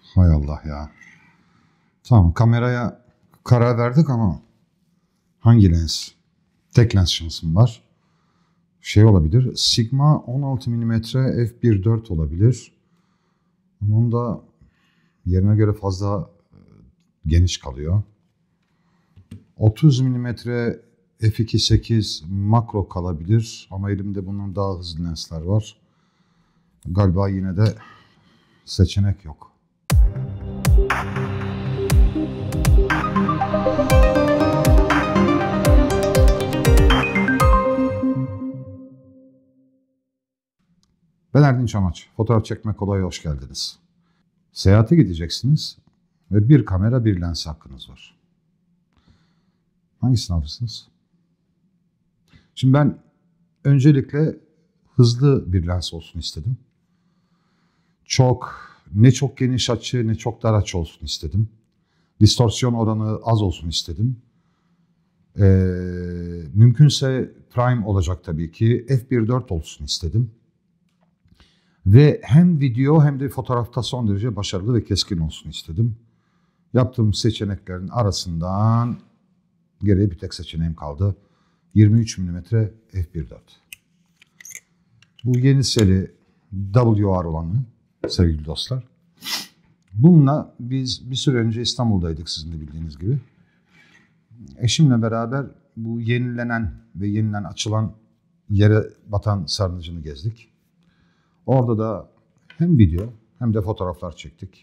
Hay Allah ya. Tamam, kameraya karar verdik ama hangi lens? Tek lens şansım var. Şey olabilir. Sigma 16 mm f1.4 olabilir. Ama onun da yerine göre fazla geniş kalıyor. 30 mm f2.8 makro kalabilir ama elimde bunun daha hızlı lensler var. Galiba yine de seçenek yok. Ben Erdinç Amaç. Fotoğraf çekmek kolay, hoş geldiniz. Seyahate gideceksiniz ve bir kamera bir lens hakkınız var. Hangisini alırsınız? Şimdi ben öncelikle hızlı bir lens olsun istedim. Ne çok geniş açı ne çok dar açı olsun istedim. Distorsiyon oranı az olsun istedim. Mümkünse prime olacak tabii ki. f1.4 olsun istedim. Ve hem video hem de fotoğrafta son derece başarılı ve keskin olsun istedim. Yaptığım seçeneklerin arasından geriye bir tek seçeneğim kaldı. 23 mm f1.4. Bu yeni seri WR olanı sevgili dostlar. Bununla biz bir süre önce İstanbul'daydık sizin de bildiğiniz gibi. Eşimle beraber bu yenilenen ve yeniden açılan yere batan sarnıcını gezdik. Orada da hem video hem de fotoğraflar çektik.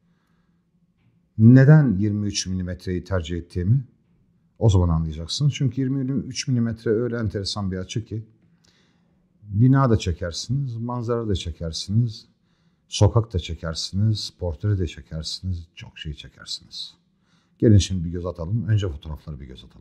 Neden 23 mm'yi tercih ettiğimi o zaman anlayacaksınız. Çünkü 23 mm öyle enteresan bir açı ki bina da çekersiniz, manzara da çekersiniz, sokak da çekersiniz, portre de çekersiniz, çok şey çekersiniz. Gelin şimdi bir göz atalım. Önce fotoğraflara bir göz atalım.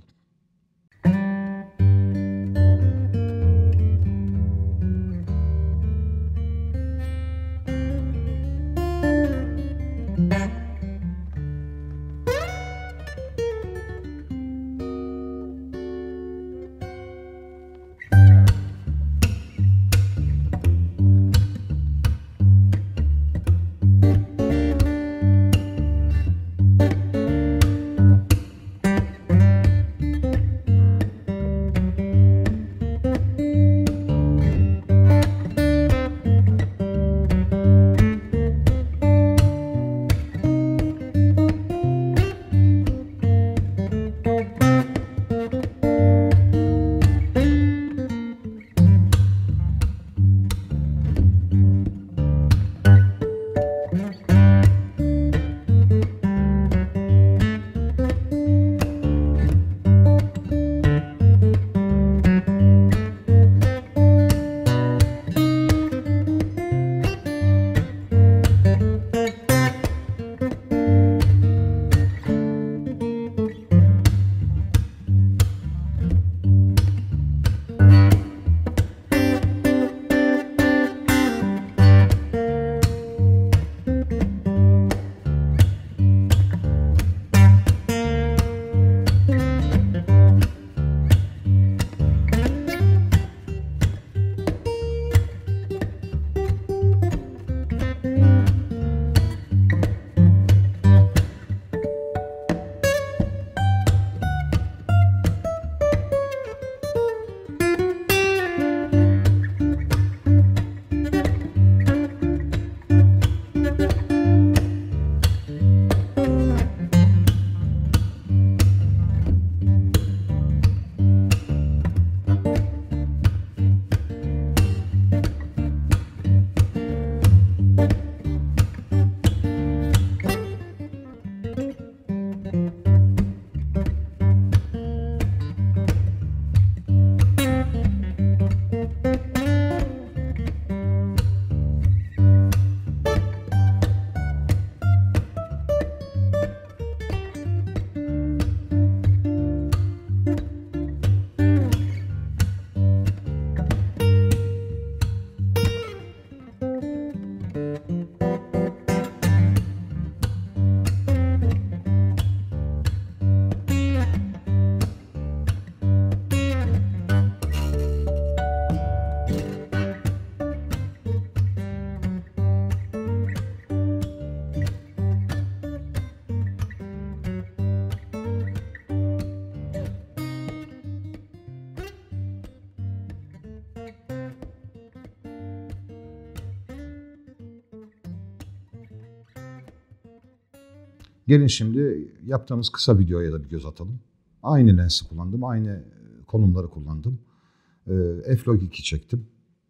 Gelin şimdi yaptığımız kısa videoya da bir göz atalım. Aynı lensi kullandım, aynı konumları kullandım. F-Log2 çektim.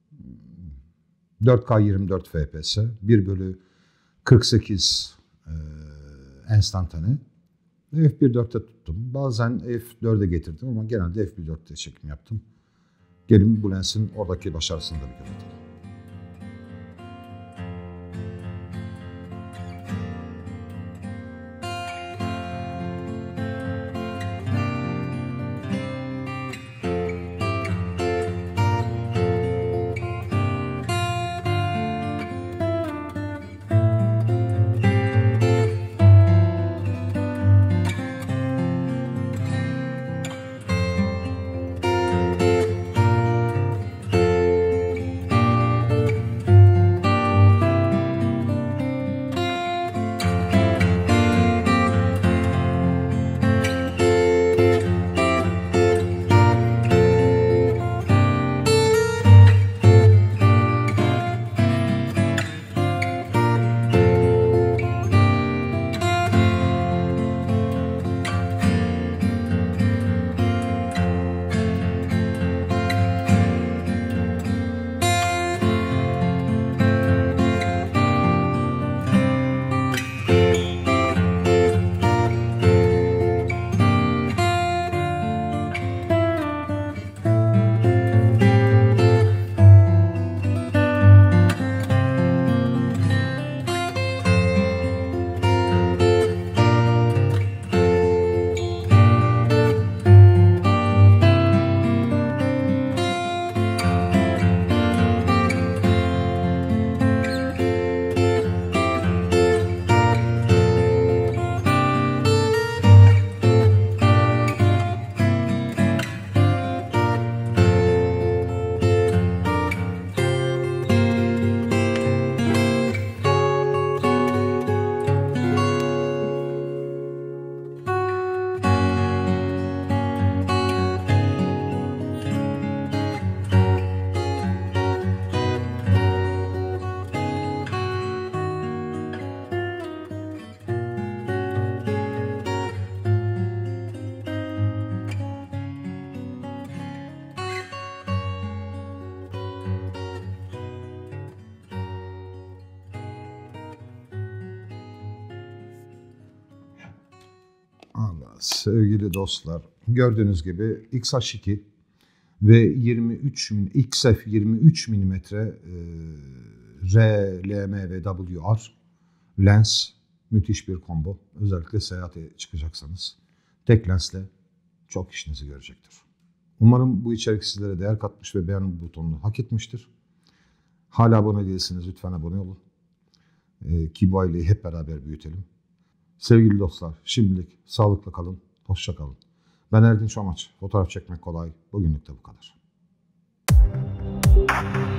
4K 24 fps, 1/48 enstantane. F1.4'te tuttum. Bazen F4'e getirdim ama genelde F1.4'te çekim yaptım. Gelin bu lensin oradaki başarısını da bir göz atalım. Allah, sevgili dostlar, gördüğünüz gibi XH2 ve XF 23 mm RLM ve WR lens müthiş bir combo. Özellikle seyahate çıkacaksanız tek lensle çok işinizi görecektir. Umarım bu içerik sizlere değer katmış ve beğen butonunu hak etmiştir. Hala abone değilsiniz, lütfen abone olun. Ki bu aileyi hep beraber büyütelim. Sevgili dostlar, şimdilik sağlıkla kalın, hoşça kalın. Ben Erdinç Amaç, fotoğraf çekmek kolay, bugünlük de bu kadar.